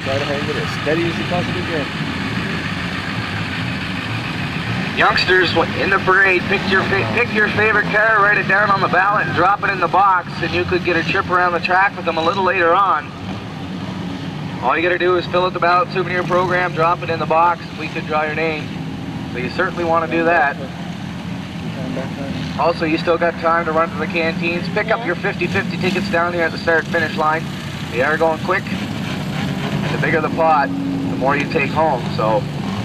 Try to hang it as steady as you possibly can. Youngsters in the parade, pick your favorite car, write it down on the ballot, and drop it in the box, and you could get a trip around the track with them a little later on. All you got to do is fill out the ballot souvenir program, drop it in the box, we could draw your name. So you certainly want to do that. Also, you still got time to run to the canteens. Pick up your 50-50 tickets down here at the start-finish line. They are going quick. And the bigger the pot, the more you take home. So.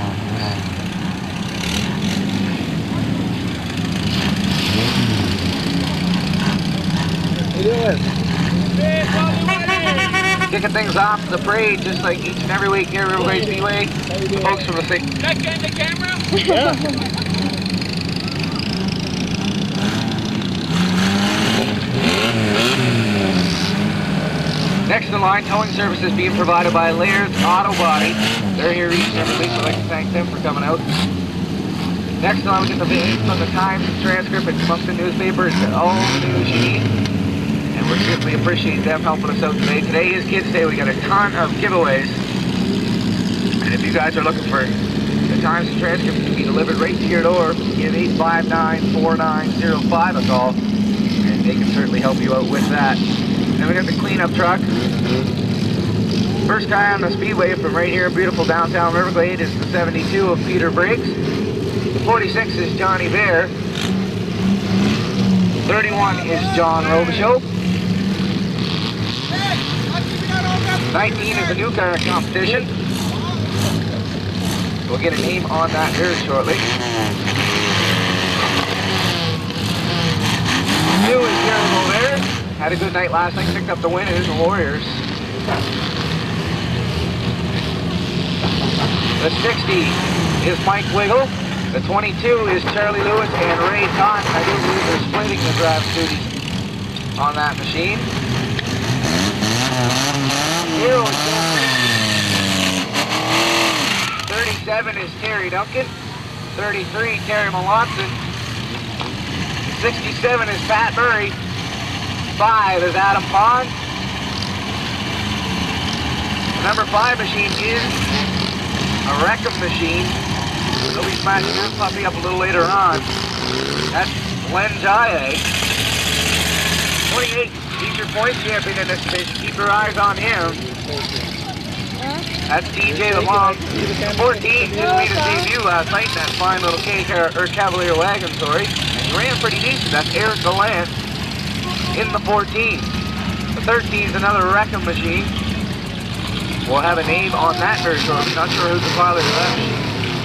Kicking things off the parade, just like each and every week here at Riverway Speedway. The folks from the state. That kind of camera? Yeah. Next in line, towing services being provided by Laird's Auto Body. They're here each and every week, so I'd like to thank them for coming out. Next in line, we get the video from the Times transcript and amongst the newspapers, all the news sheet. And we certainly appreciate them helping us out today. Today is Kids Day. We got a ton of giveaways. And if you guys are looking for the Times transcript to be delivered right to your door, give 859-4905 a call, and they can certainly help you out with that. Then we got the cleanup truck. First guy on the speedway from right here in beautiful downtown Riverglade is the 72 of Peter Briggs. The 46 is Johnny Bear. 31 is John Robichaud. 19 is a new car competition. We'll get a name on that here shortly. 2 is Jeremy Bear. Had a good night last night, picked up the win, and the Warriors. The 60 is Mike Wiggle. The 22 is Charlie Lewis and Ray Todd. I do believe they're splitting the drive duties on that machine. 37 is Terry Duncan. 33, Terry Melanson. 67 is Pat Murray. 5 is Adam Pond. The number 5 machine is a Wreckham machine. We'll be smashing this puppy up a little later on. That's Glenn Jaye. 28, he's your point champion in this division. Keep your eyes on him. That's DJ Lamont. 14 just made his debut last night in that fine little Cavalier wagon, sorry. And he ran pretty decent. That's Eric Gallant in the 14. The 13 is another Wreckham machine. We'll have a name on that very shortly. Not sure who's the pilot of that machine.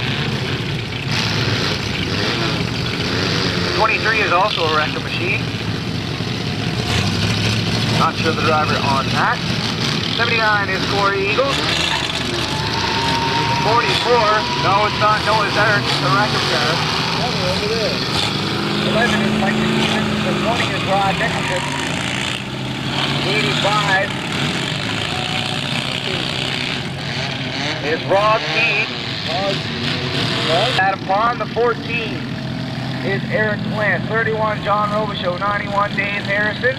23 is also a Wreckham machine. Not sure the driver on that. 79 is Corey Eagles. 44, no it's not Noah Eric, it's a Wreckham car. Over there. 11 is Mike Stevens. The 20 is Rod Nicholson. 85 is Rob Keane. Adam Pond. The 14 is Eric Plant. 31, John Robichaud. 91, Dave Harrison.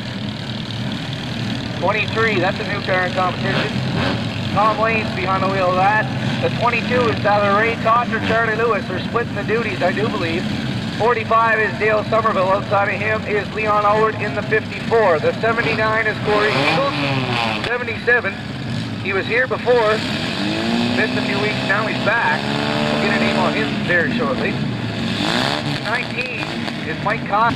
23, that's a new car in competition. Tom Lane's behind the wheel of that. The 22 is either Ray Todd or Charlie Lewis. They're splitting the duties, I do believe. 45 is Dale Somerville. Outside of him is Leon Howard in the 54. The 79 is Corey Eagles. 77, he was here before. Missed a few weeks, now he's back. We'll get a name on him very shortly. 19 is Mike Cox.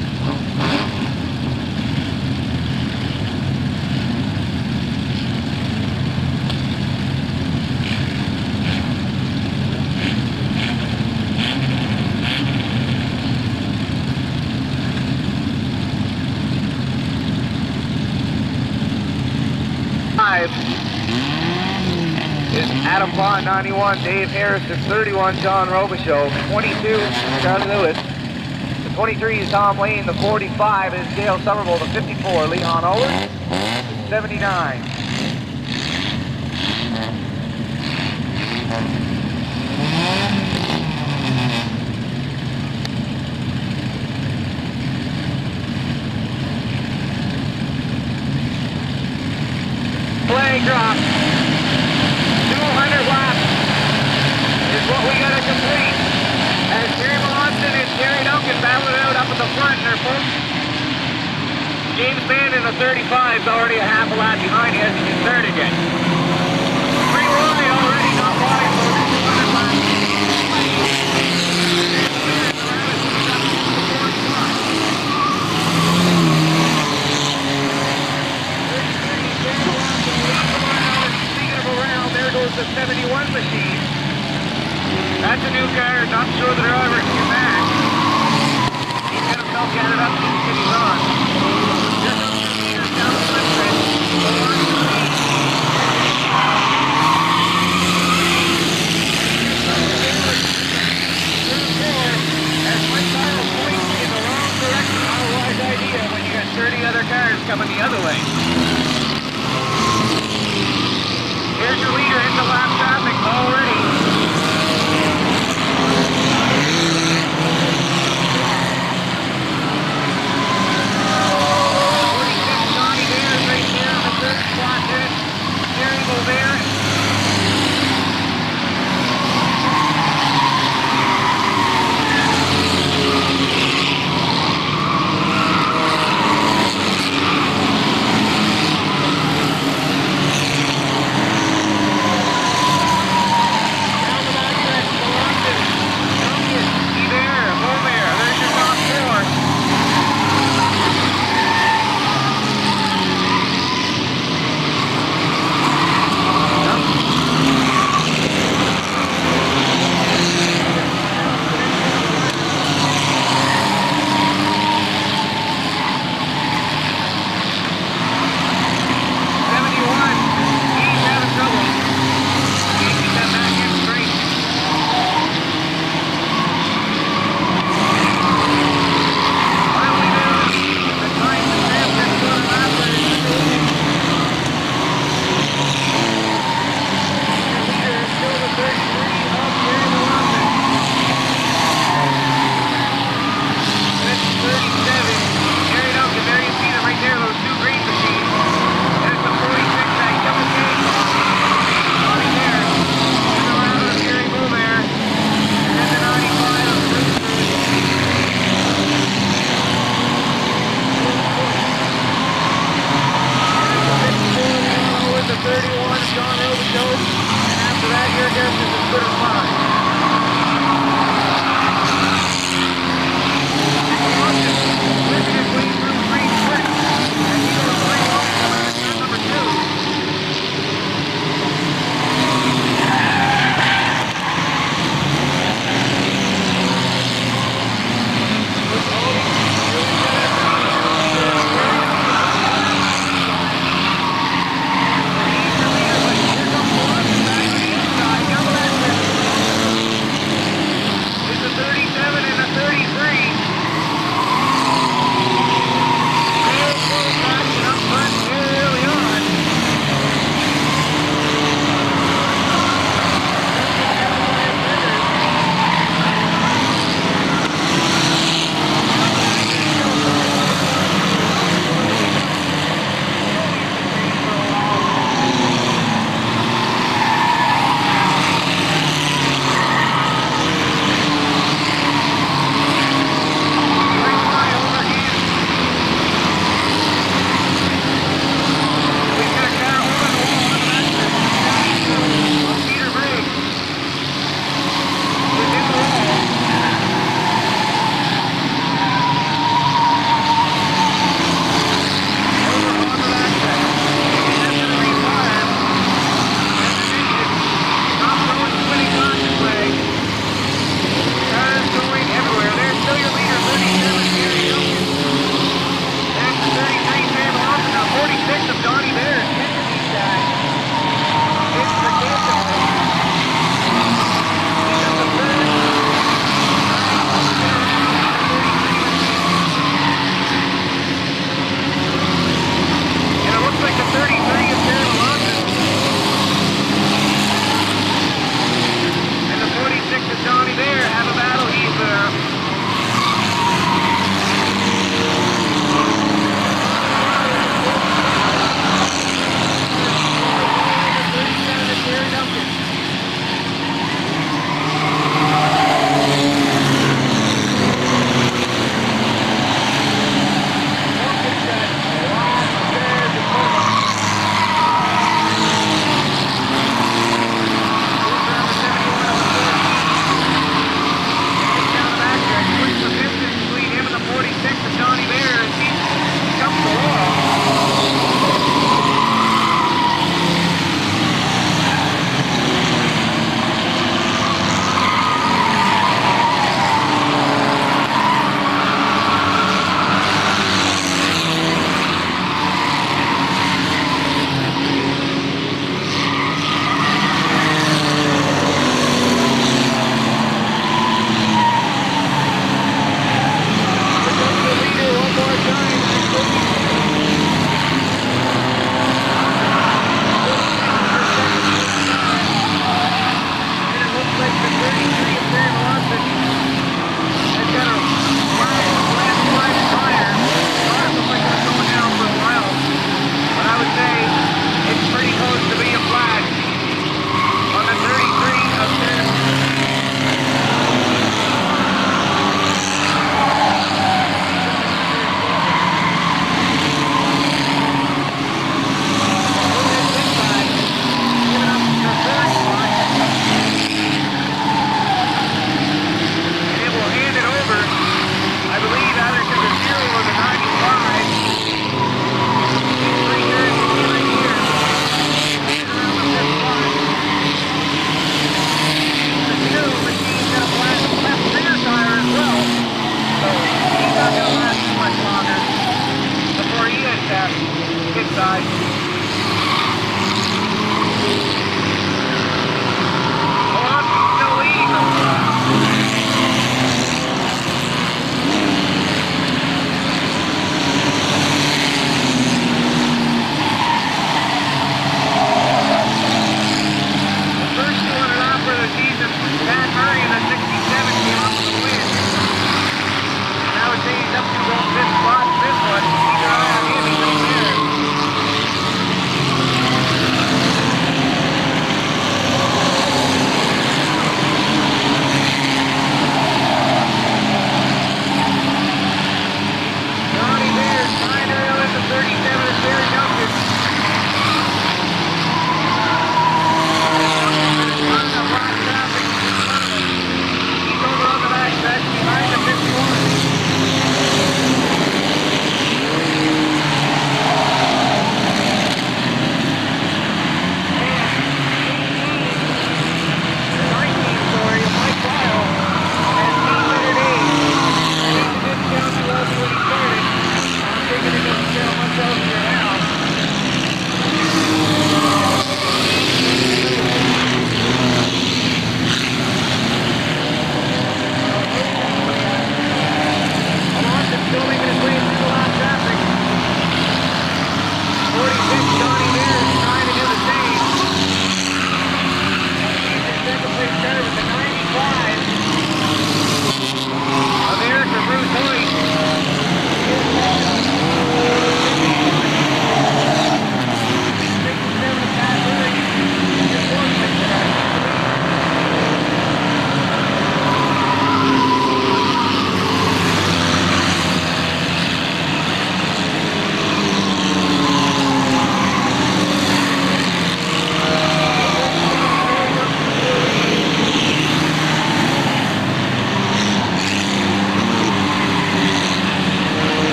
Is Adam Pond. 91, Dave Harrison. 31, John Robichaud. 22, Charlie Lewis. The 23 is Tom Lane. The 45 is Dale Somerville. The 54, Leon Owens. 79. Flag drop. what we got to complete. As Jerry Melanson and Terry Duncan battle it out up at the front there, folks. James Mann in the 35 is already a half a lap behind. He hasn't even started yet. Pretty wide already, not wide, folks. 200 laps. There goes the 71 machine. That's a new car, not sure the driver can get back. He's got himself gathered up to the he's on. Just up 2 meters down the front stretch. As my car points in the wrong direction, not a wise idea when you got 30 other cars coming the other way. Here's your leader into lap traffic already. 46 Johnny there is right there on the third spot there. Steering wheel there.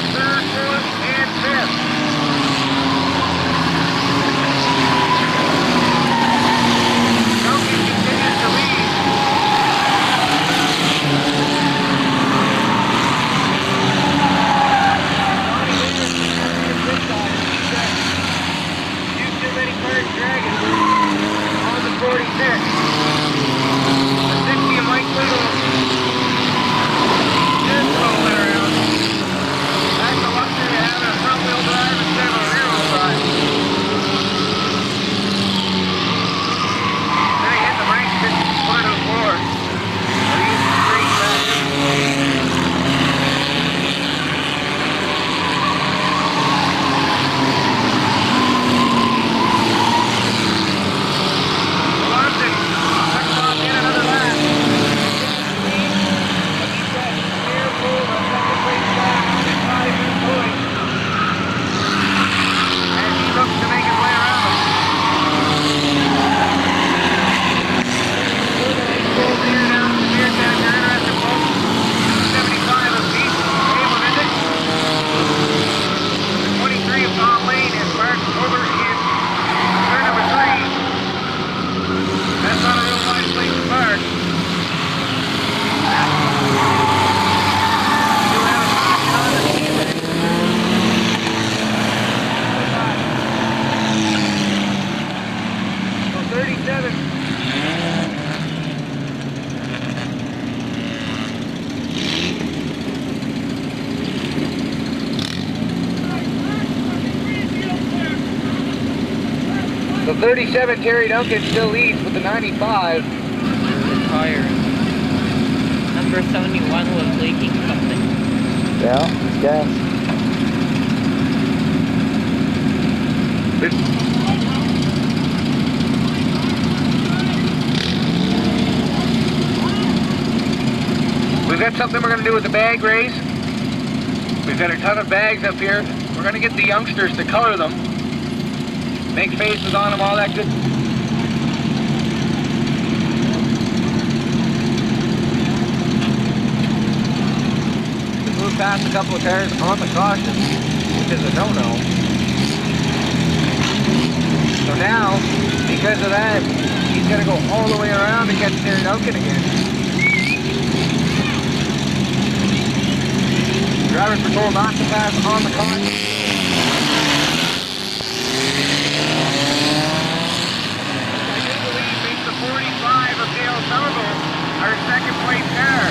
third, fourth, and fifth. Duncan continues to lead. Too many cars dragging on the 46. The 60 of Mike Little just rolling around. That's the luxury of having a front wheel drive instead of a rear wheel drive. Then he hit the brakes, just put it on the floor. They're using straight back. So 37, Terry Duncan still leads with the 95. The tire. Number 71 was leaking something. Yeah, it's gas. We've got something we're going to do with the bag race. We've got a ton of bags up here. We're going to get the youngsters to color them. Make faces on them, all that good. We moved past a couple of cars on the caution, which is a no-no. So now, because of that, he's going to go all the way around to catch Terry Duncan again. Drivers were told not to pass on the caution. Our second place car.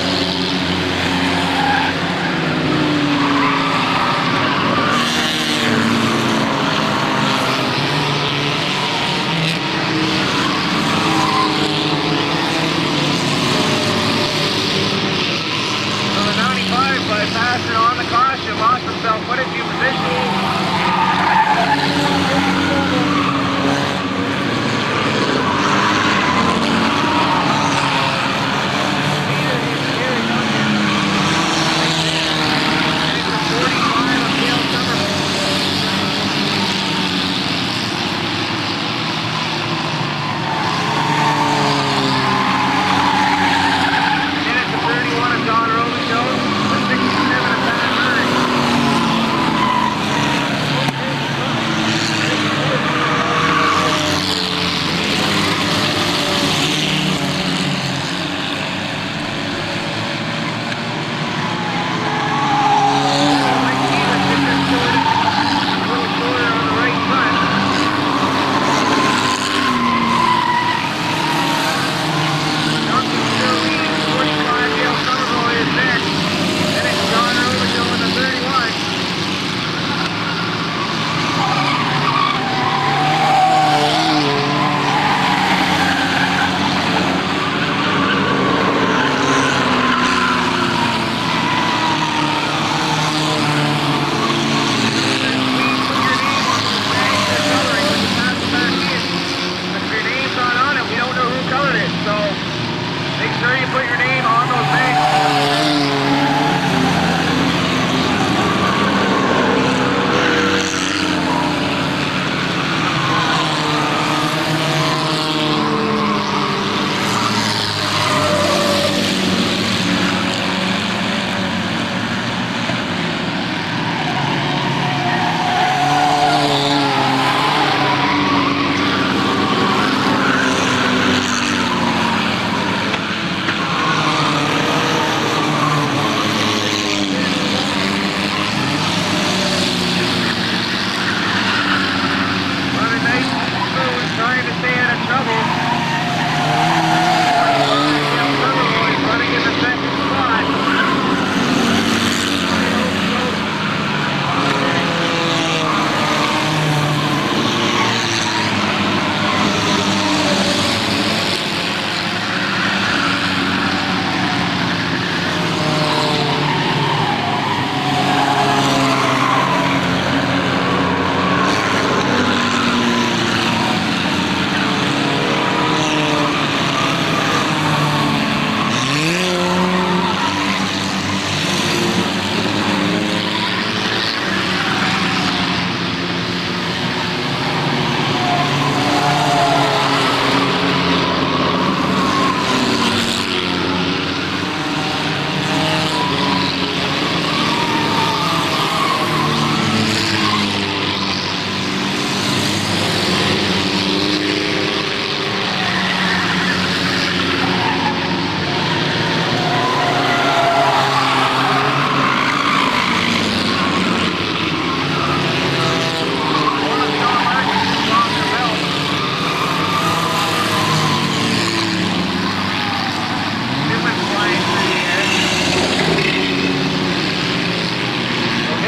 So the 95 by passing on the caution lost himself quite a few positions. Here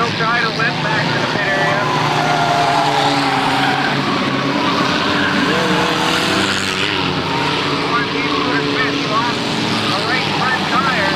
will try to limp back to the pit area. One team would have missed off a right front tire.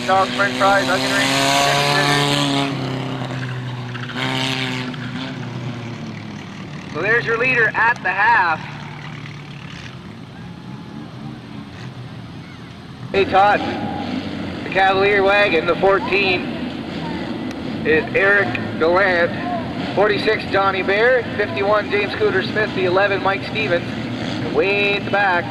hot dogs, french fries, onion rings, chicken tenders. So there's your leader at the half. Hey Todd, the Cavalier wagon, the 14 is Eric Gallant, 46 Johnny Bear, 51 James Scooter Smith, the 11 Mike Stevens, and way at the back.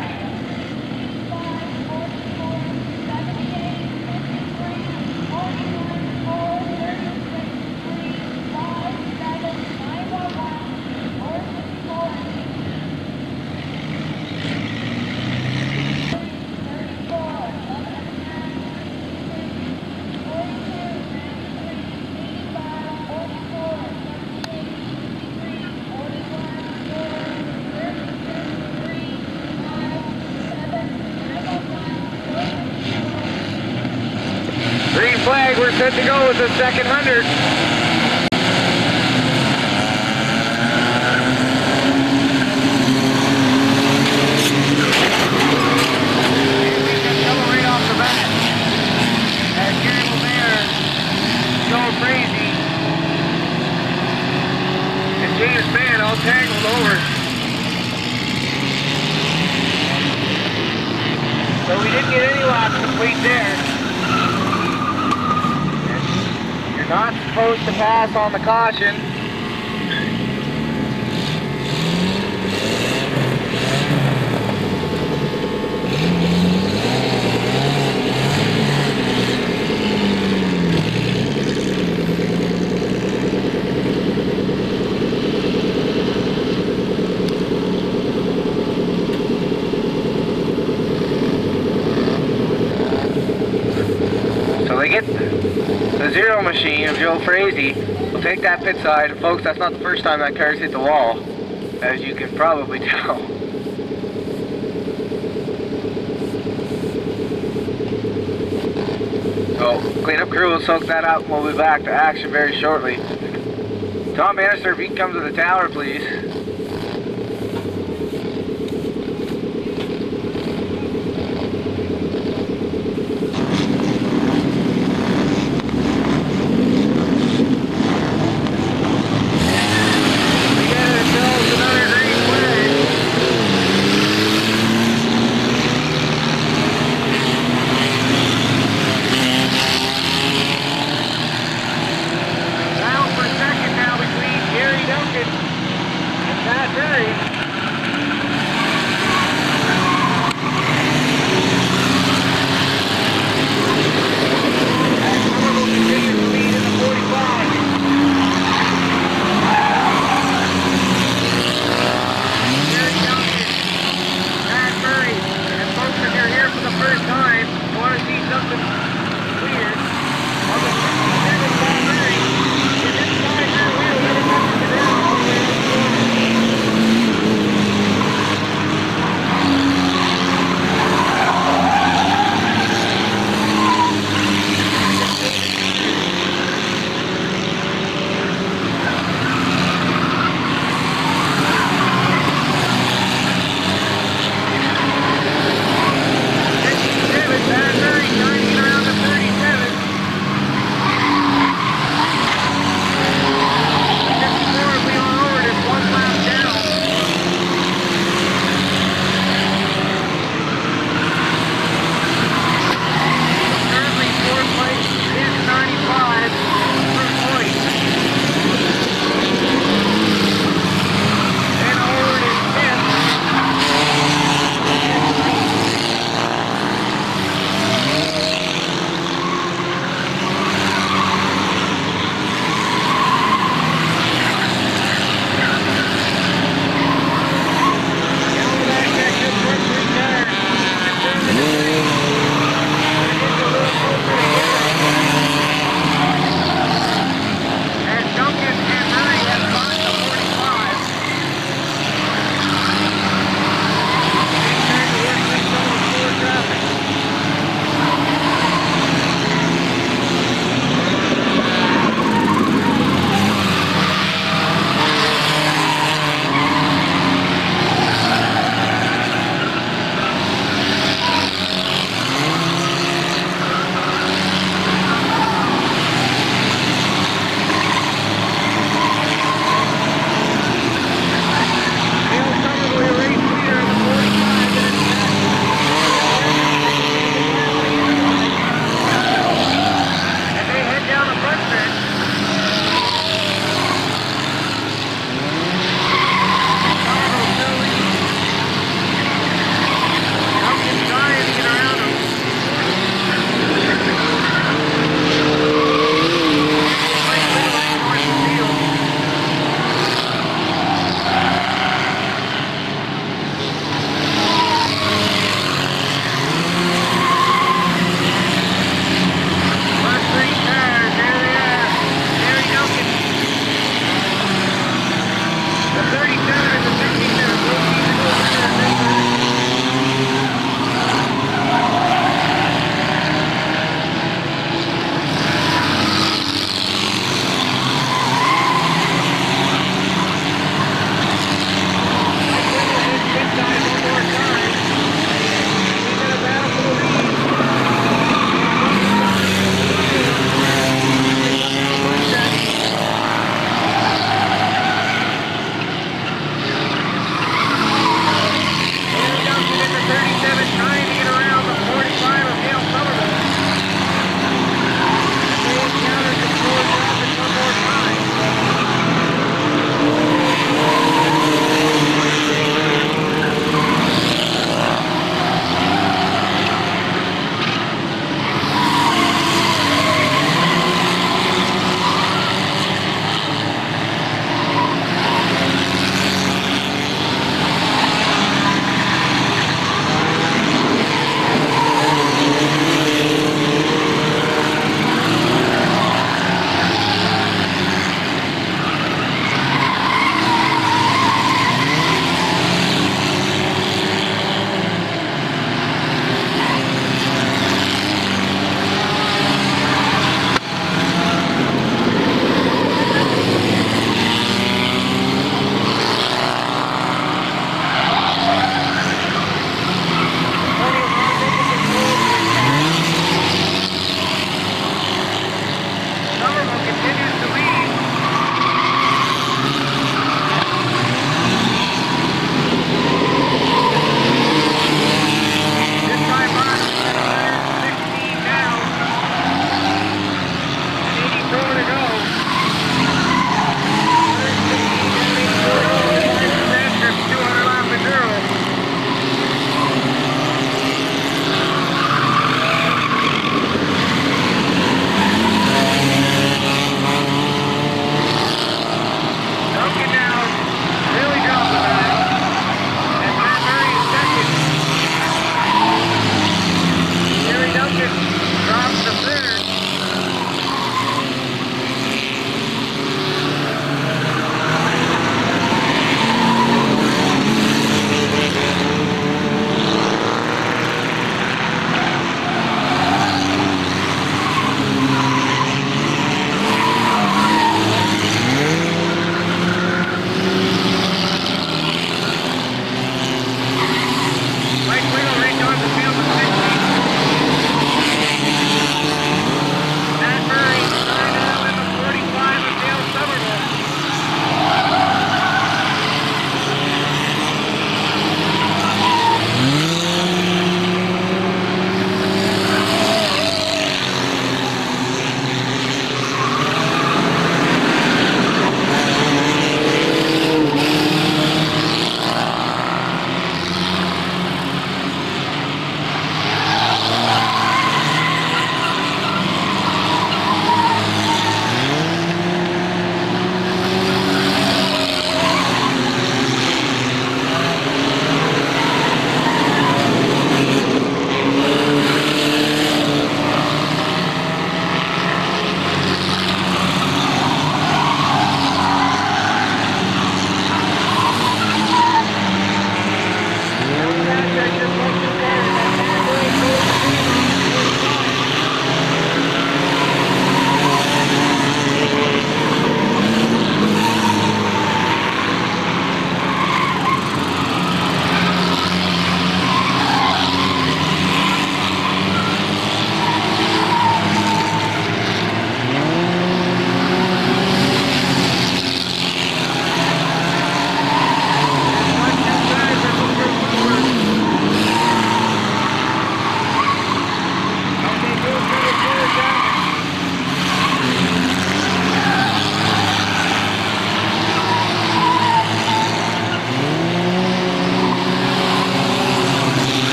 Green flag, we're set to go with the second 100. Right off the bat. As Gary Lemaire, Joe Crazy, and James Mann all tangled over. So we didn't get any laps complete there. Not supposed to pass on the caution. So they get the zero machine of Joe Frazee. We'll take that pit side. And folks, that's not the first time that car's hit the wall, as you can probably tell. So, cleanup crew will soak that up and we'll be back to action very shortly. Tom Bannister, if you can come to the tower, please.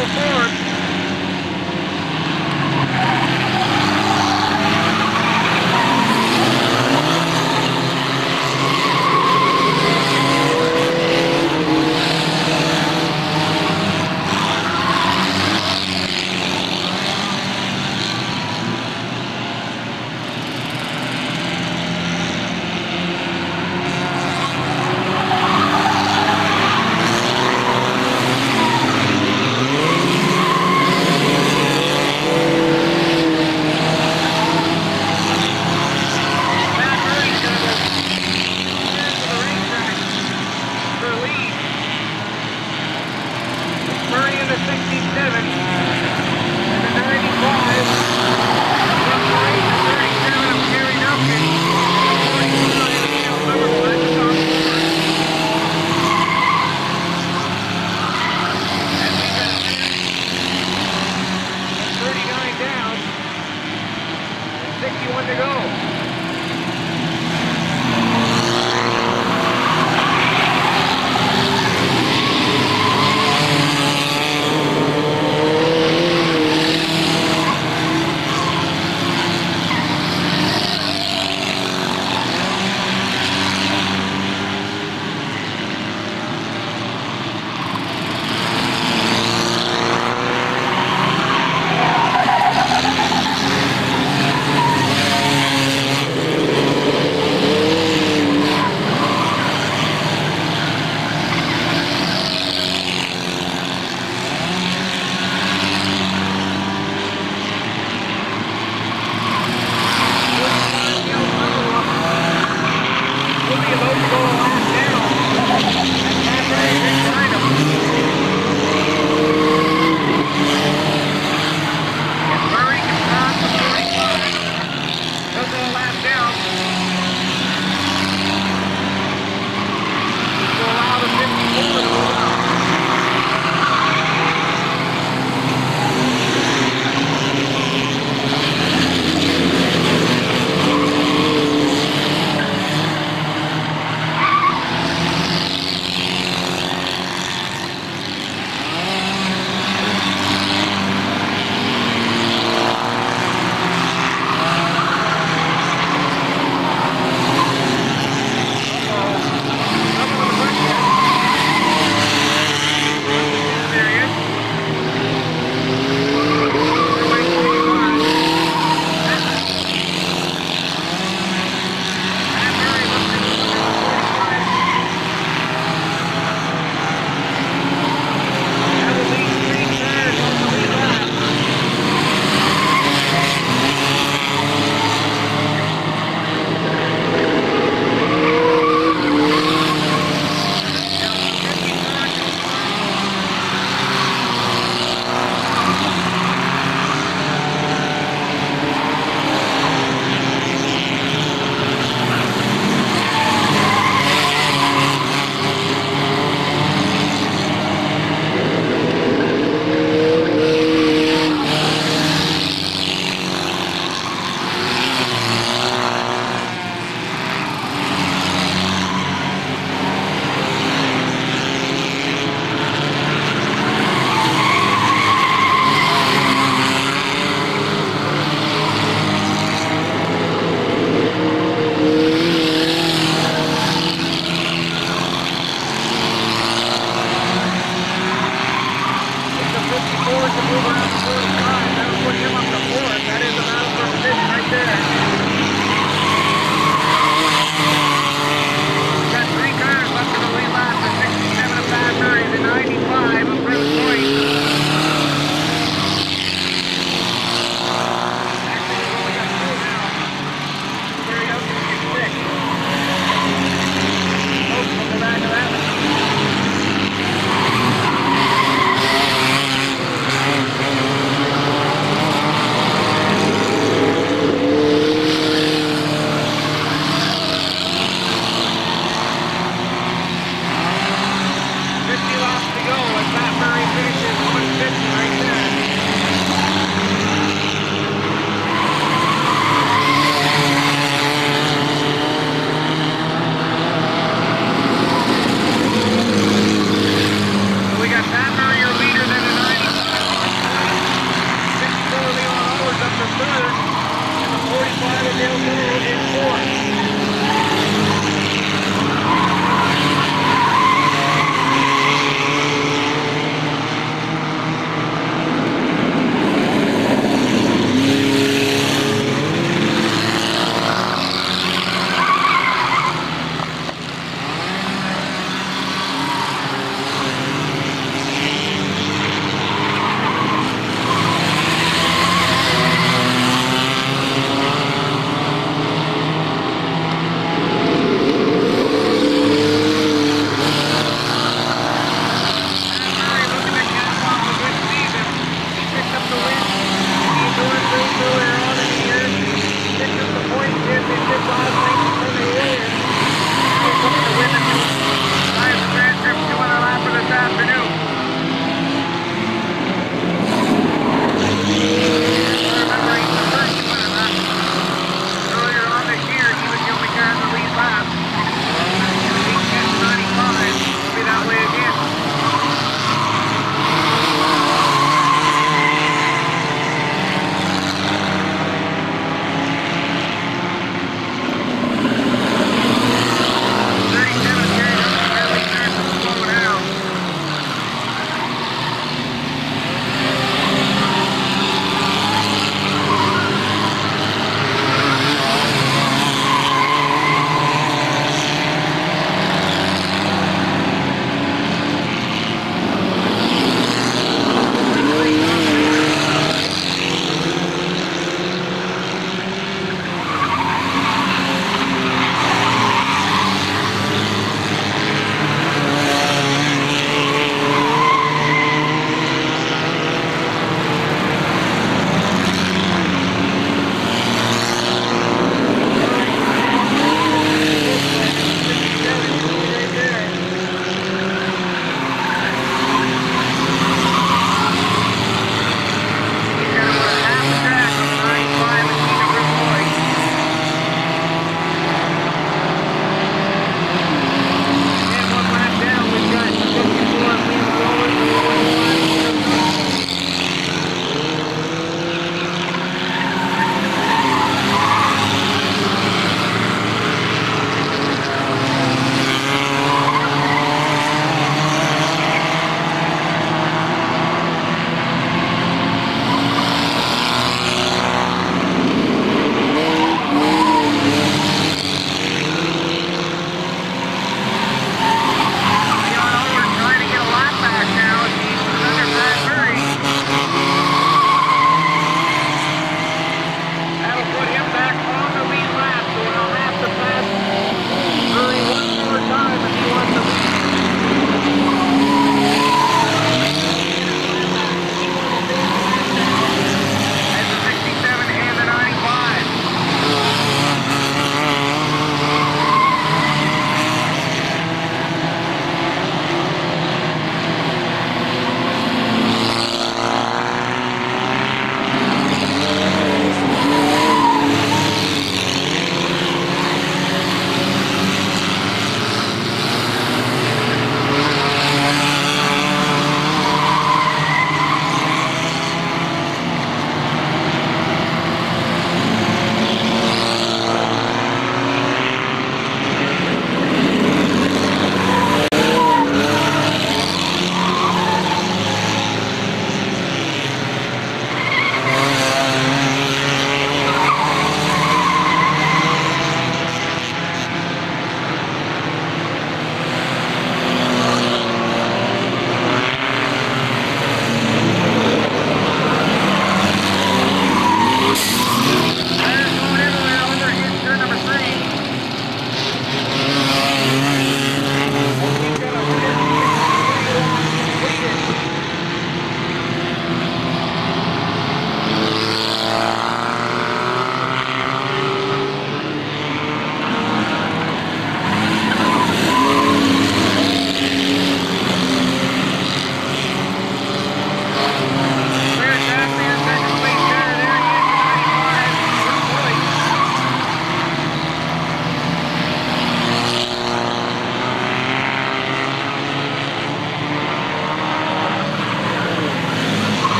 go forward.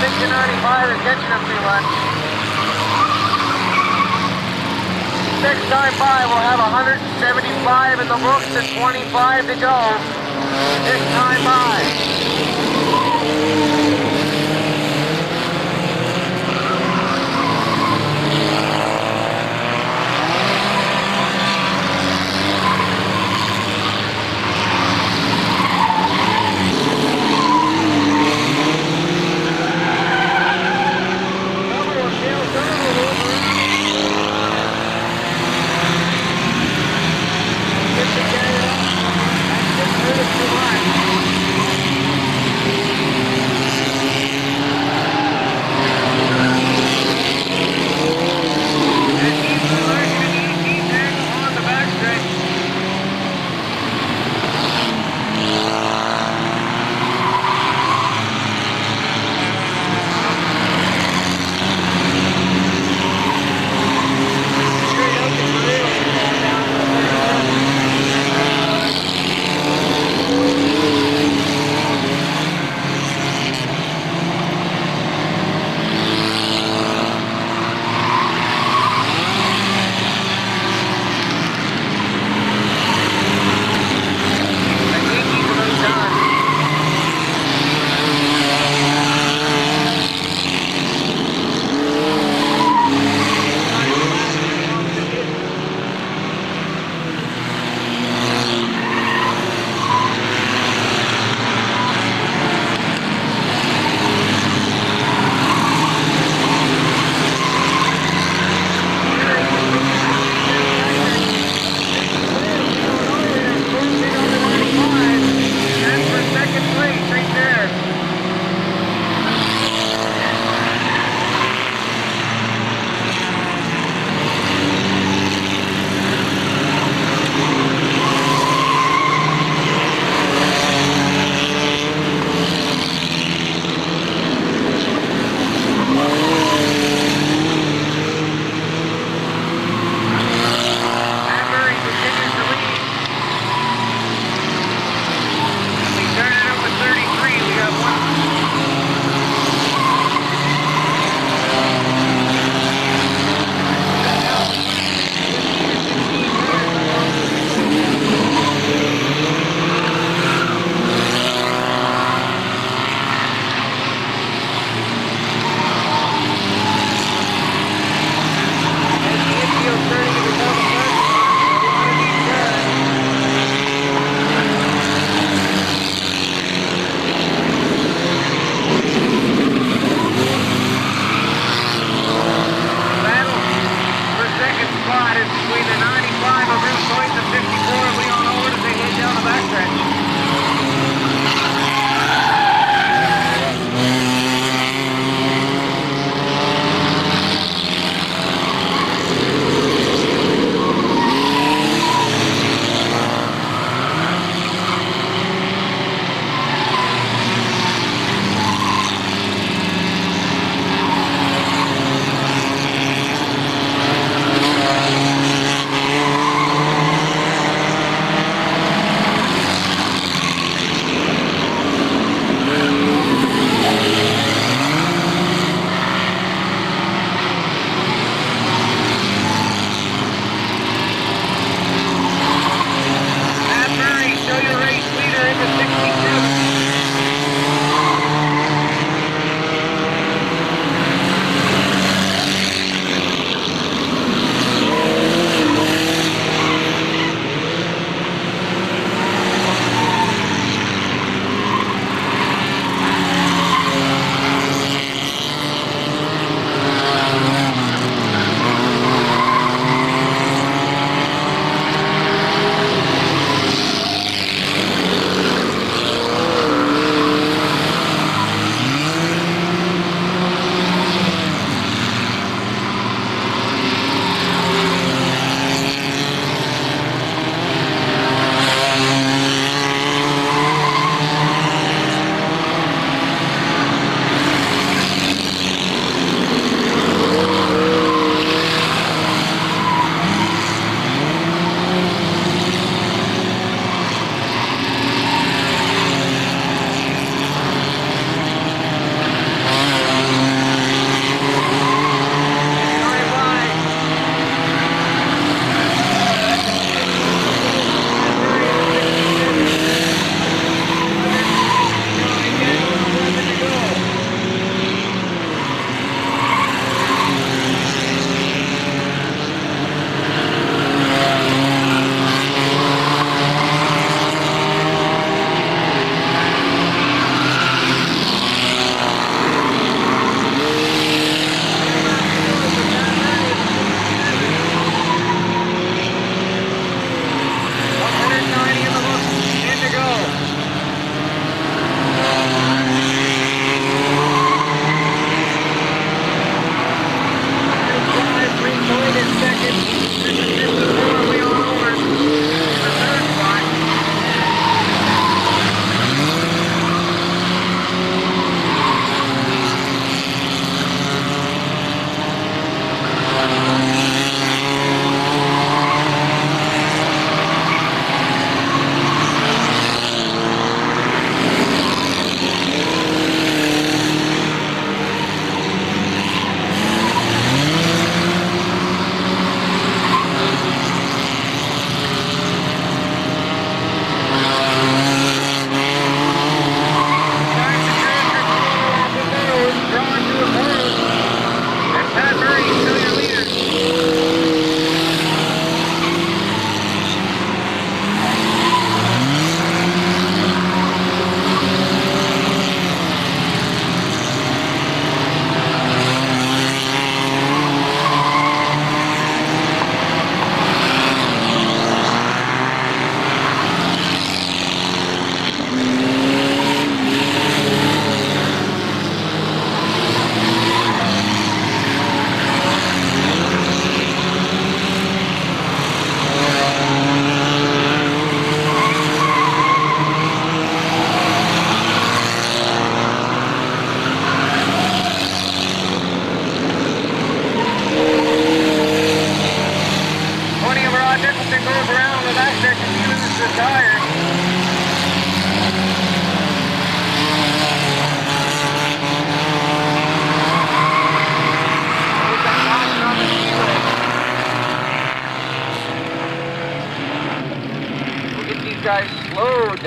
60 95 is catching them too much. Next time by, we'll have 175 in the books and 25 to go. Next time by.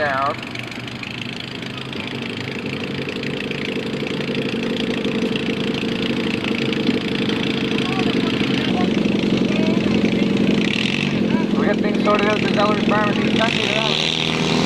down. We got things sorted out at the Zeller's Pharmacy. Sunday around.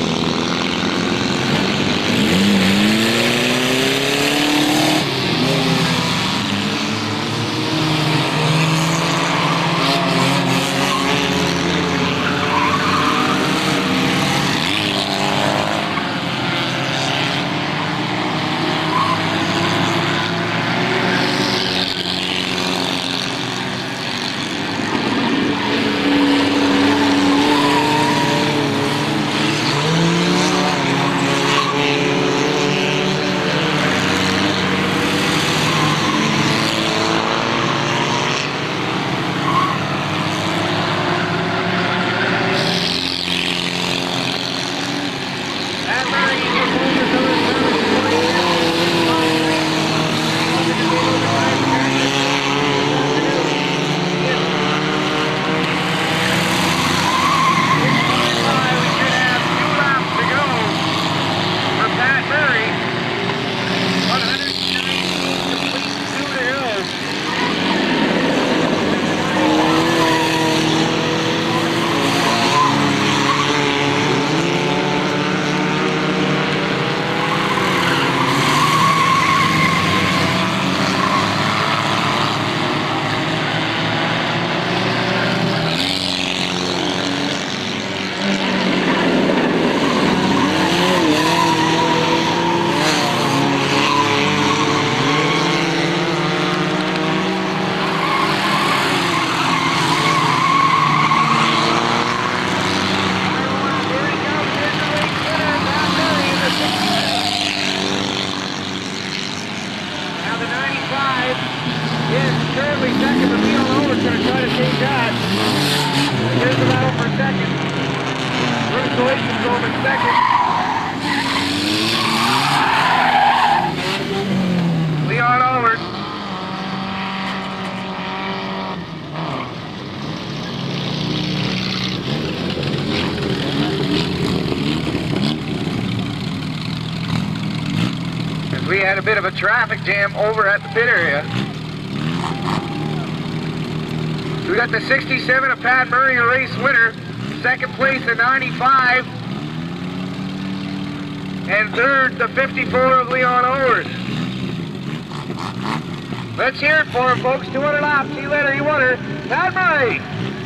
We had a bit of a traffic jam over at the pit area. We got the 67 of Pat Murray, a race winner. Second place, the 95. And third, the 54 of Leon Owers. Let's hear it for him, folks. 200 laps. See you later. He won her. Pat Murray.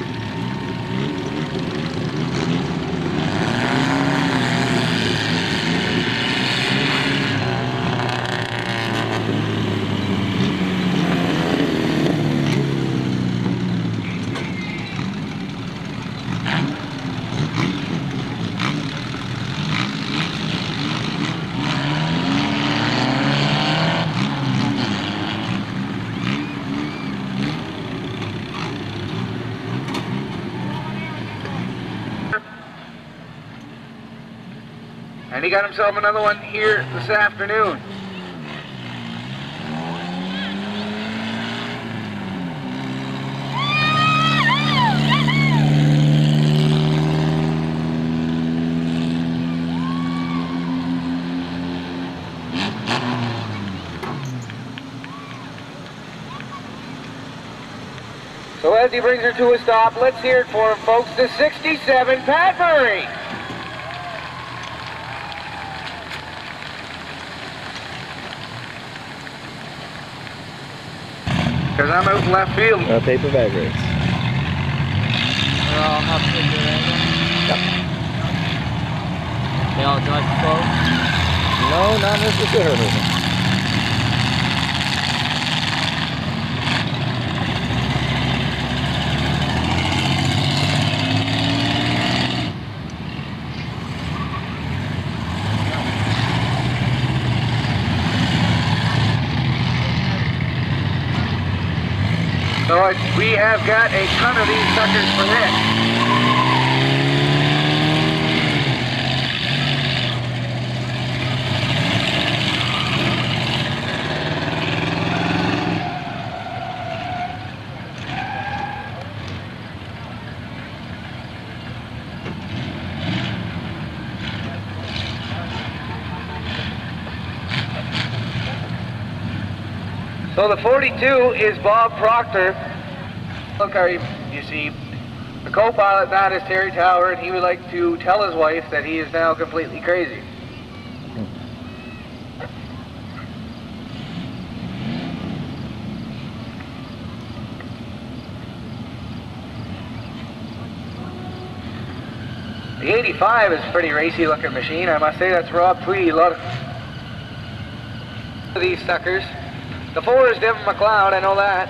And he got himself another one here this afternoon. So as he brings her to a stop, let's hear it for him, folks. The 67, Pat Murray. Because I'm out in left field. Paper bag race. They're all up to the right. Yep. They all drive slow? No, not necessarily. So we have got a ton of these suckers for this. So the 42 is Bob Proctor. Look, you see, the co-pilot that is Terry Tower, and he would like to tell his wife that he is now completely crazy. The 85 is a pretty racy looking machine. I must say that's Rob Tweedy. A lot of these suckers. The 4 is Devin McLeod, I know that.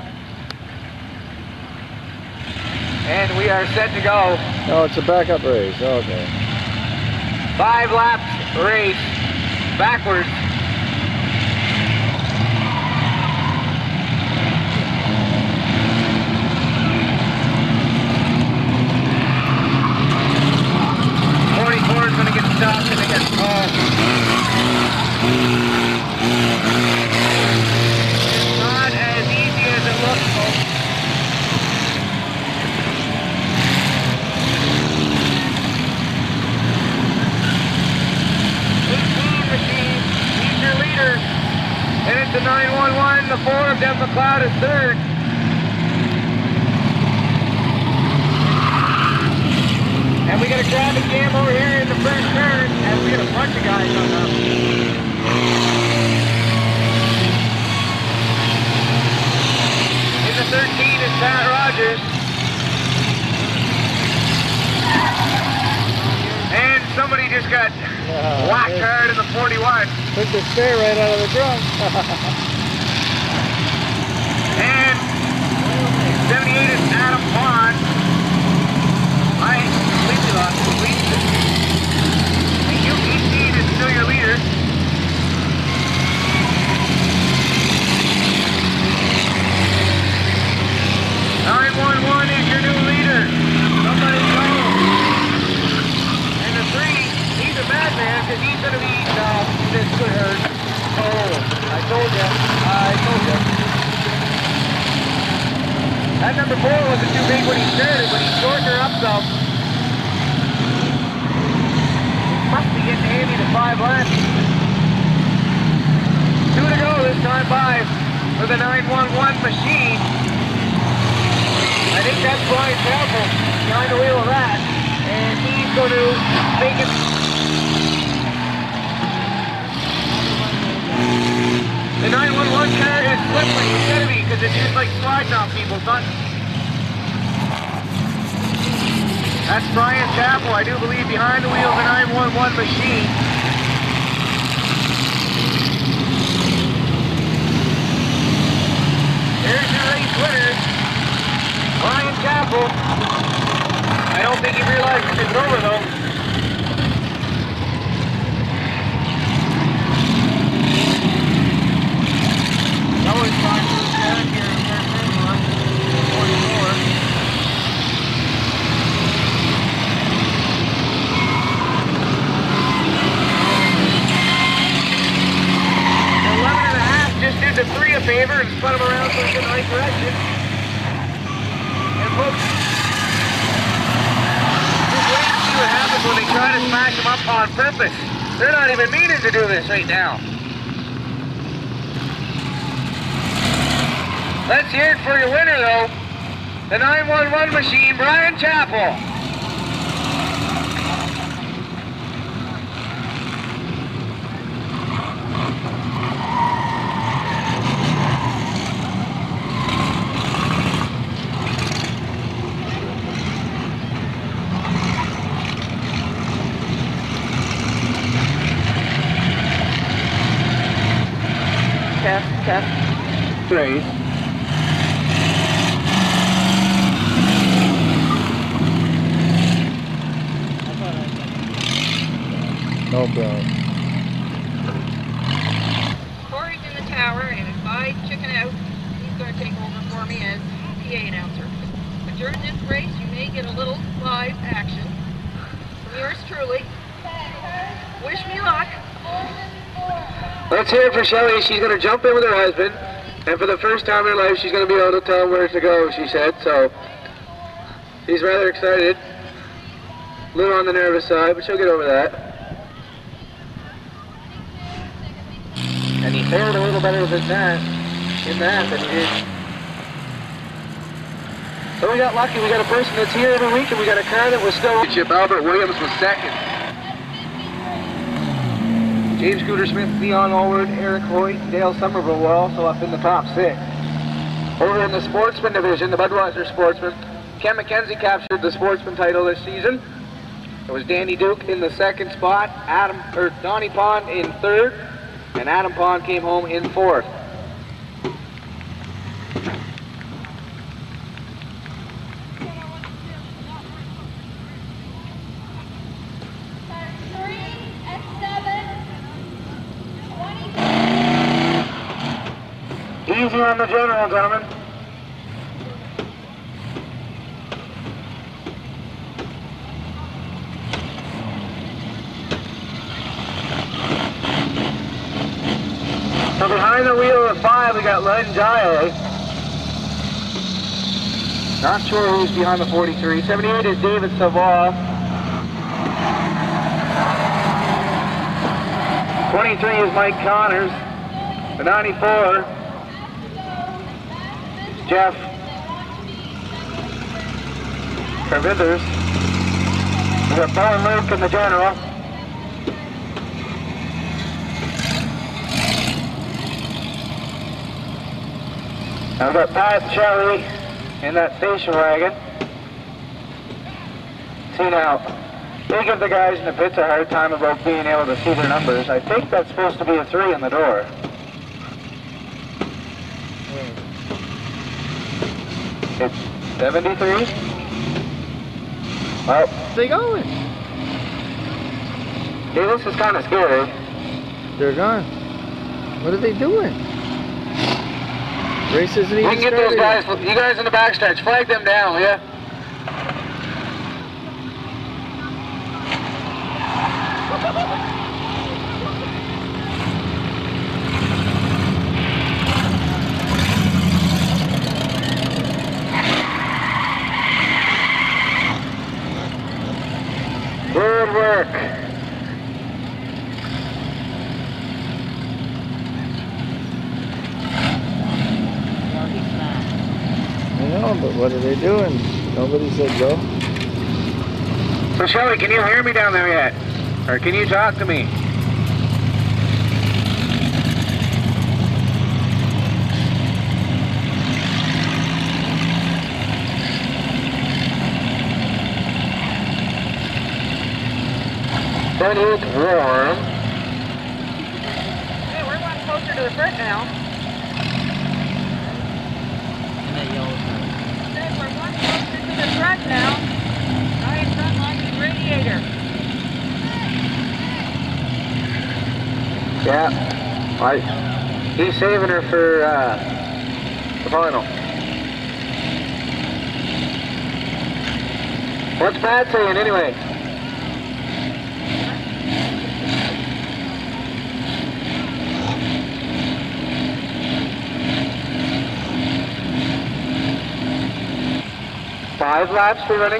And we are set to go. Oh, it's a backup race. Okay. 5 laps race backwards. Is going to get stopped and they get caught. It's not as easy as it looks, folks. 18 machine, he's your leader. And it's a 911, the 4 of Devin McLeod is third. And we got a traffic jam over here in the first turn, and we got a bunch of guys on up. In the 13 is Pat Rogers. And somebody just got whacked hard in the 41. Took the spare right out of the trunk. And 78 is Adam Pond. I completely lost the lead. And you, 18, is still your leader. 911 is your new leader. Somebody go. And the 3, he's a madman because he's going to be, no, this could hurt. Oh, I told you. That number 4 wasn't too big when he started, but he shortened her up some. Must be getting handy to 5 laps. 2 to go this time by for the 911 machine. I think that's Brian Campbell behind the wheel of that. And he's going to make it. The 911 car is slippery. It's got to be because it's just like sliding off people's buttons. That's Brian Chappell, I do believe, behind the wheel of the 911 machine. There's your race winner, Brian Chappell. I don't think he realizes it's over though. That was back to the back here in turn 44. 11.5 just did the 3 a favor and spun him around so he's in the right direction. And folks, just wait and see what happens when they try to smash him up on purpose. They're not even meaning to do this right now. Let's hear it for your winner, though. The 911 machine, Brian Chappell. Test. Race. No problem. Corey's in the tower, and if I chicken out, he's going to take over for me as PA announcer. But during this race, you may get a little live action from yours truly. Wish me luck. Let's hear it for Shelley. She's going to jump in with her husband, and for the first time in her life, she's going to be able to tell him where to go, she said, so she's rather excited. A little on the nervous side, but she'll get over that. And he fared a little better than that. in that than he did. So we got lucky. We got a person that's here every week, and we got a car that was still. Chip Albert Williams was second. James Scooter Smith, Leon Allward, Eric Hoyt, and Dale Somerville were also up in the top 6. Over in the sportsman division, the Budweiser sportsman, Ken McKenzie captured the sportsman title this season. It was Danny Duke in the 2nd spot, Donnie Pond in 3rd, and Adam Pond came home in 4th. Easy on the general, gentlemen. So behind the wheel of 5, we got Len Jai. Not sure who's behind the 43. 78 is David Saval. 23 is Mike Connors. The 94. Jeff Carvinders. We got Bo and Luke in the general. Now we've got Pat and Shelley in that station wagon. See now, they give the guys in the pits a hard time about being able to see their numbers. I think that's supposed to be a 3 in the door. It's 73. Well, Where they going? hey, this is kind of scary. They're gone. What are they doing? Race isn't We even can get those started. guys, you guys in the backstretch, flag them down, will ya? Good work. I know, but what are they doing? Nobody said go. So Shelley, can you hear me down there yet? Or can you talk to me? Then it's warm. Hey, we're going closer to the front now. Said we're one closer to the front now. Guy in front like his radiator. Yeah, he's saving her for the final. What's Pat saying anyway? Five laps for running.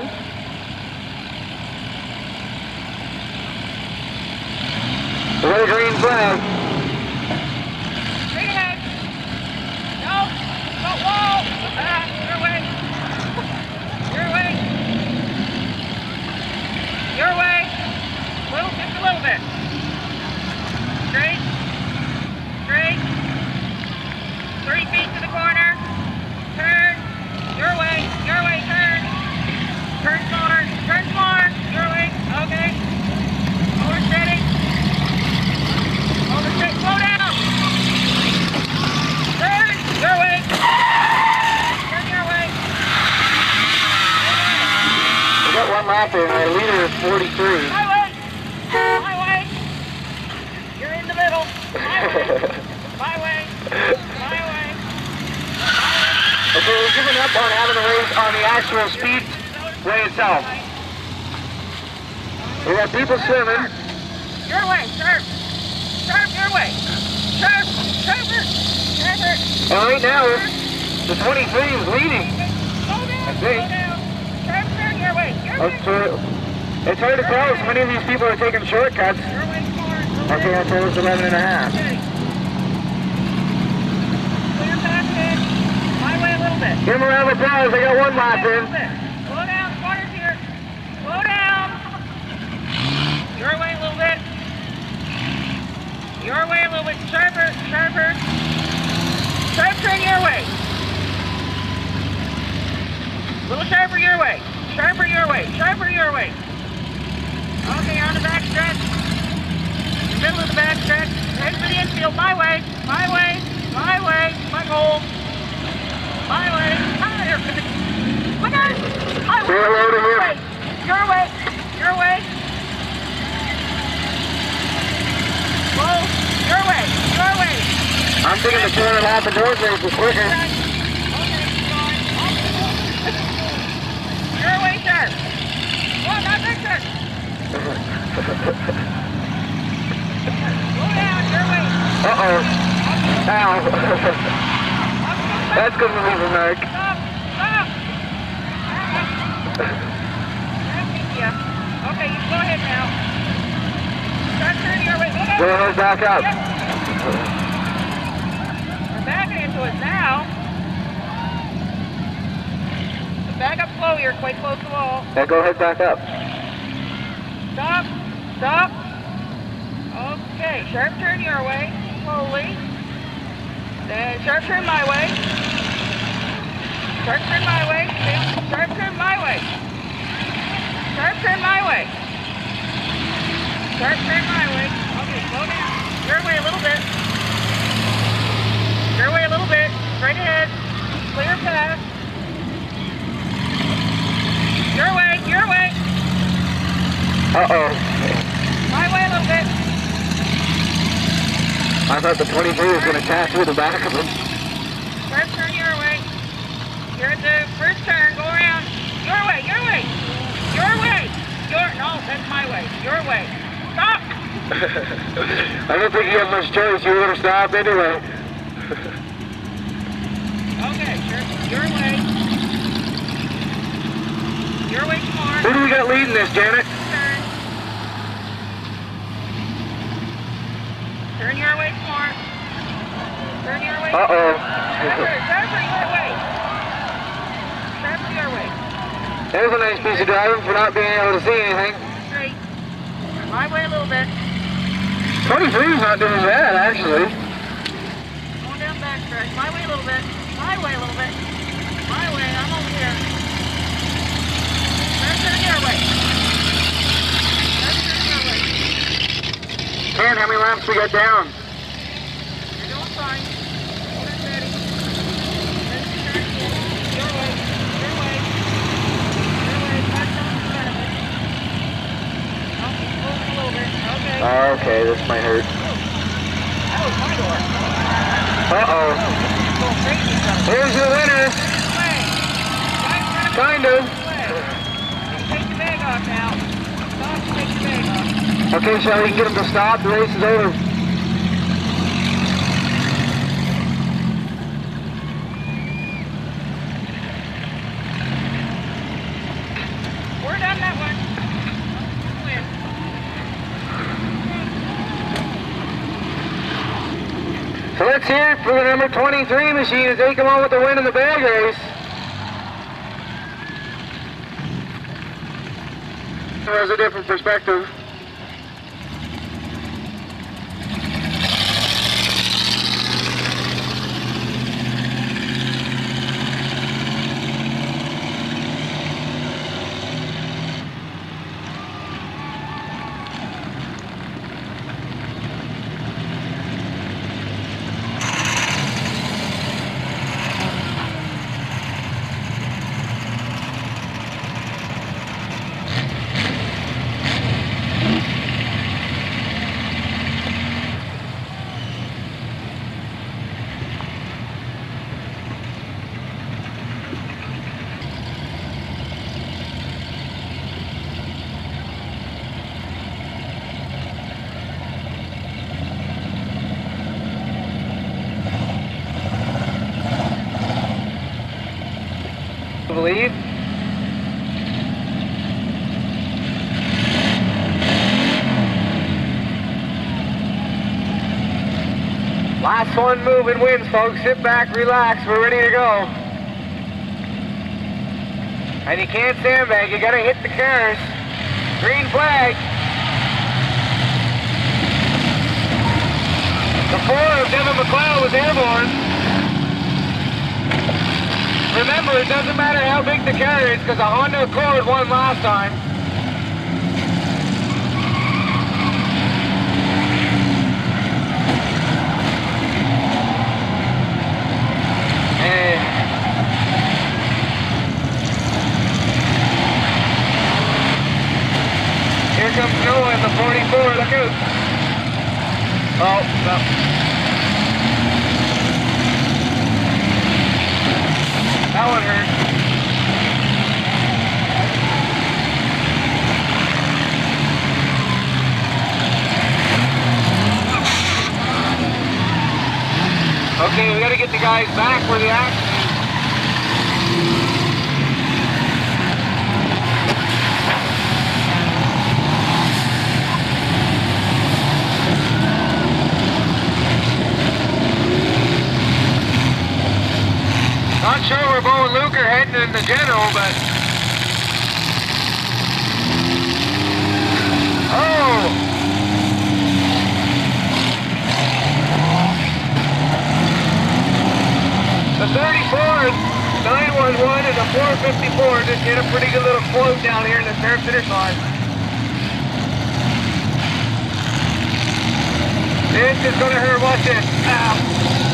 We got a green flag. Straight ahead. No. No wall. Your way. Your way. Your way. Move just a little bit. Straight. Straight. 3 feet to the corner. Turn. Your way. Your way. Turn. Turn smaller. Turn smaller. Your way. Okay. Oversteady. Oversteady. Slow down. Turn. Your way. Turn your way. We got one lap in. Our leader is 43. My way. My way. You're in the middle. My way. My way. My way. Okay, we're giving up on having a race on the actual speedway itself. We got people swimming. Your way. Sharp. Sharp your way. Sharp. Sharper. Sharper. And right now, the 23 is leading. Slow down. I think. Slow down. Sharp turn your way. Your way. It's hard to tell. So many of these people are taking shortcuts. Your way forward. Okay, I told us 11 and a half. Okay. Clear path. little bit. Give him a round of applause. I got one lap in. Slow down, corners here. Slow down. Your way a little bit. Your way a little bit. Sharper, sharper. Sharp turn your way. A little sharper your way. Sharper your way. Sharper your way. Okay, on the back stretch. The middle of the back stretch. Head for the infield. My way. My way. My way. My goal. My way. Higher. Look at it. My way. Your way. Your way. Your way. Whoa. Your way. Your way. I'm thinking the 2.5 indoors race is quicker. Okay, going. Your way, sir. Well, not that sir. Slow down. Your way. Uh-oh. Ow. That's good for me, Mark. Stop! Stop! Okay, you go ahead now. Start turning your way. Go ahead, back up. Yep. We're backing into it now. So back up slow, you're quite close to the wall. Yeah, go ahead, back up. Stop! Stop! Okay, sharp turn your way, slowly. Then sharp turn my way. Sharp turn my way. Sharp turn my way. Sharp turn my way. Sharp turn my way. Okay, slow down. Your way a little bit. Your way a little bit. Straight ahead. Clear path. Your way. Your way. Uh-oh. My way a little bit. I thought the 23 was going to pass through the back of him. Sharp turn your way. You're at the first turn. Go around. Your way. Your way. Your way. No, that's my way. Your way. Stop. I don't think you have much choice. You were going to stop anyway. Okay, sure. Your way. Your way some more. Who do we got leading this, Janet? Turn. Turn your way some more. Turn your way. Uh-oh. Sharper your way. Sharper your way. There's a nice piece of driving for not being able to see anything. Straight. My way a little bit. 23's not doing bad, actually. Going down backstretch. My way a little bit. My way a little bit. My way. I'm over here. Turn your way. Turn your way. Ken, how many laps we got down? You're doing fine. Hold it steady. Ready to turn again. Your way. Your way. Your way. Touch on the front of it. Oh, keep moving a little bit. Okay. Okay, this might hurt. That was my door. Uh-oh. It's going crazy in front of me. Here's the winner. Way. Kind of. Take the bag off now. Stop, take the bag off. Okay, Shelly, you can get him to stop. The race is over. We're done that one. Win. So let's hear it for the number 23 machine as they come on with the win in the bag race. There's a different perspective. I believe. Last one moving wins, folks. Sit back, relax. We're ready to go. And you can't sandbag, you gotta hit the cars. Green flag. The 4 of Devin McLeod was airborne. Remember, it doesn't matter how big the car is, because a Honda Accord won last time. Here comes Noah in the 44, look out. Oh, no. That one hurt. Okay, we gotta get the guys back where the action is. Not sure where Bo and Luke are heading in the general, but... Oh! The 34, 911 and the 454 just hit a pretty good little float down here in the start finish line. This is gonna hurt, watch this. Ow.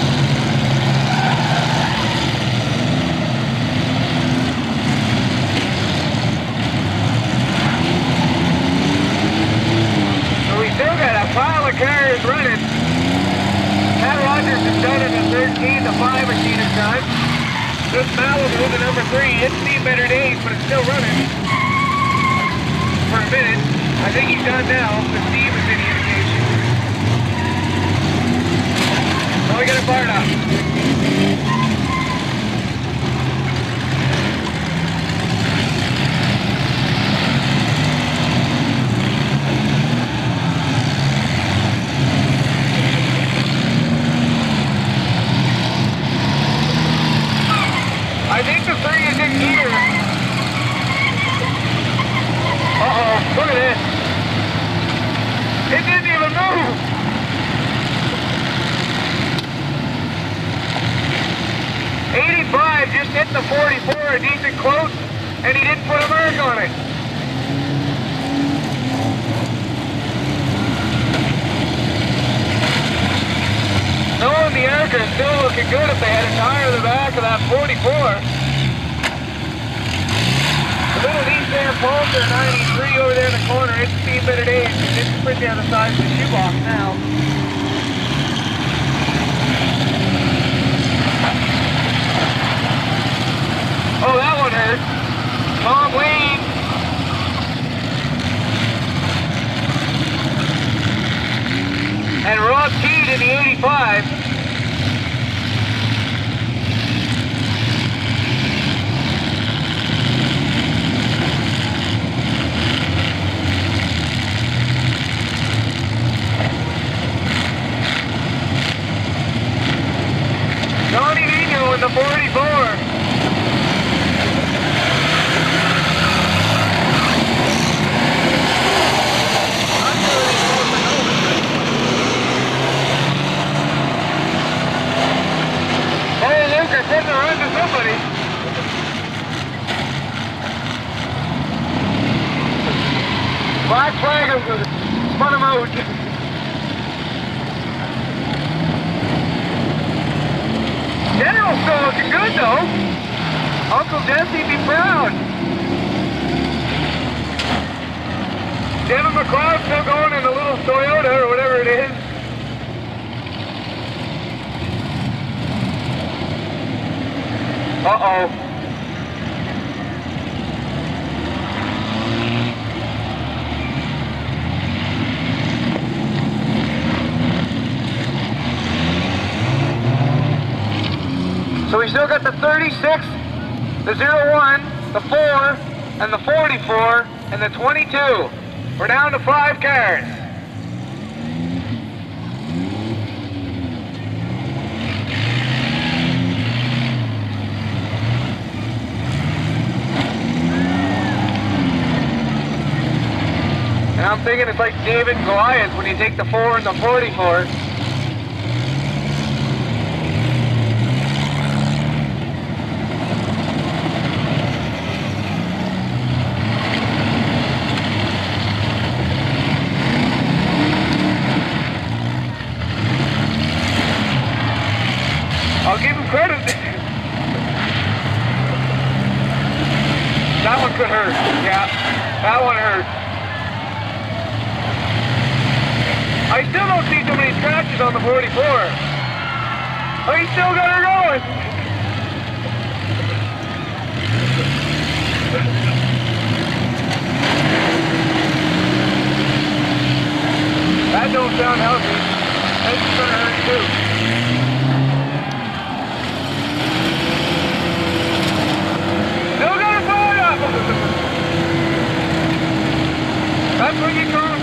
Still got a pile of cars running. Pat Rogers has done it in 13, the 5 machine this time. This Malibu, the number 3, it's seen better days, but it's still running. For a minute. I think he's done now, the Steve is any indication. So we got it fired up. I think the 3 is in gear. Uh-oh, look at this. It didn't even move. '85 just hit the 44, a decent close, and he didn't put a mark on it. Knowing the Arca is still looking good if they had a tire in the back of that 44. The little Nissan Pulsar 93 over there in the corner, it's seen better days. It's pretty on the size of the shoebox now. Oh, that one hurt. Tom Lane. And Rob Keed in the 85. Johnny Nino in the 44. Sitting around to somebody. Black flag spun him out. General's still looking good though. Uncle Jesse be proud. Devin McLeod still going in the little Toyota or whatever it is. Uh-oh. So we still got the 36, the 01, the 4, and the 44, and the 22. We're down to 5 cars. thinking it's like David and Goliath when you take the 4 and the 44. I'll give him credit. That one could hurt. Yeah, that one hurt. I still don't see too many scratches on the 44. Oh, he still got her going. That don't sound healthy. That's gonna hurt too. Still got it going up. That's what you call it.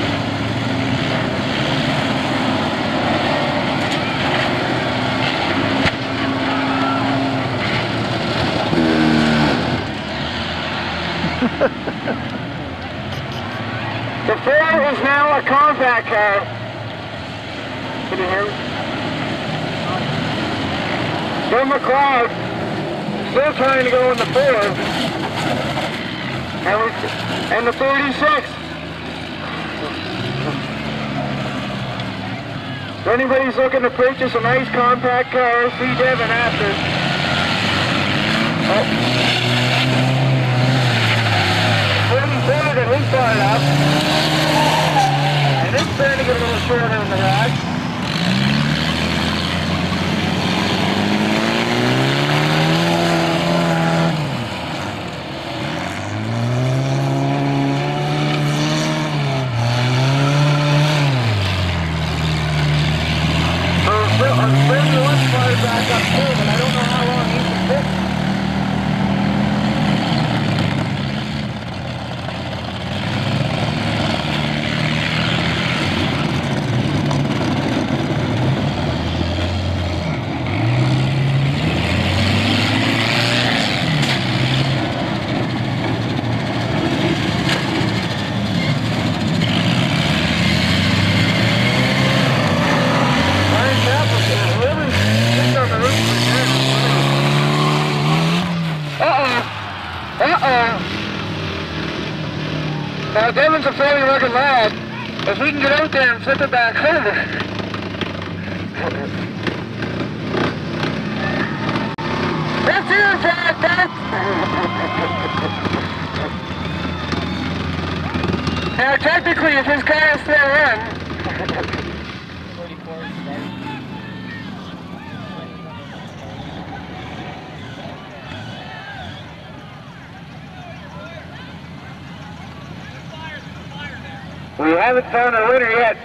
The 4 is now a compact car. Can you hear me? Bill McLeod still trying to go in the 4. And the 36. If anybody's looking to purchase a nice compact car, see Devin after. Oh. Forward and he's fired up. And it's starting to get a little shorter in the ride. I'm afraid the one fired back up too, but I don't know how long he can fix. Now Devin's a fairly rugged lad. If we can get out there and flip it back over. That's it, Jack, Now technically if his car is still run. We haven't found a winner yet.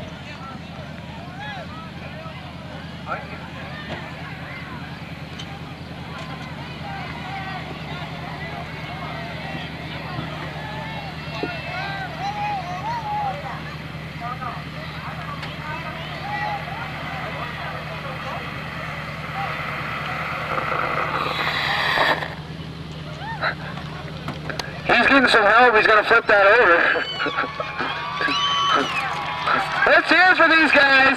He's getting some help. He's going to flip that over. Let's hear it for these guys.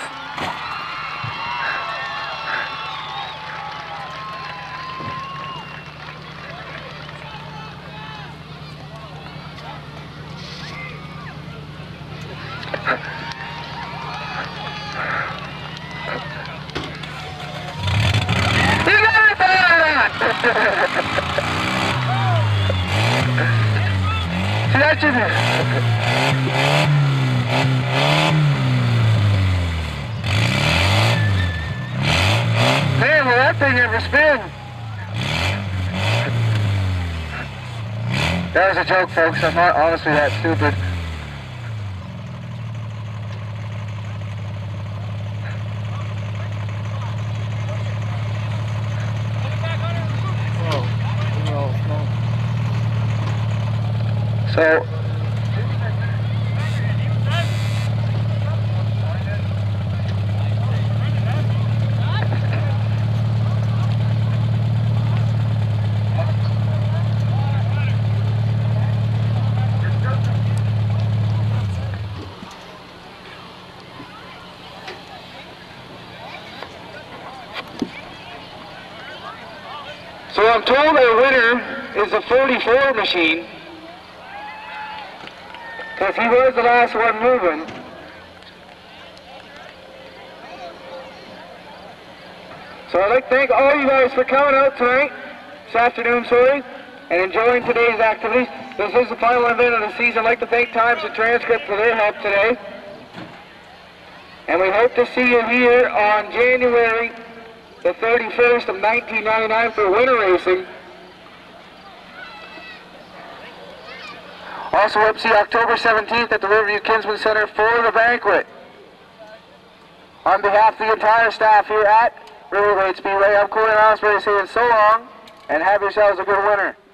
You got it there! See that you there? Man, will that thing ever spin? That was a joke, folks. I'm not honestly that stupid. So, So I'm told our winner is the 44 machine, because he was the last one moving. So I'd like to thank all you guys for coming out tonight, this afternoon, sorry, and enjoying today's activities. This is the final event of the season. I'd like to thank Times and Transcript for their help today. And we hope to see you here on January the 31st of 1999 for winter racing. Also hope to see you October 17th at the Riverview Kinsman Center for the banquet. On behalf of the entire staff here at Riverway Speedway, I'm Corey Osprey saying so long and have yourselves a good winter.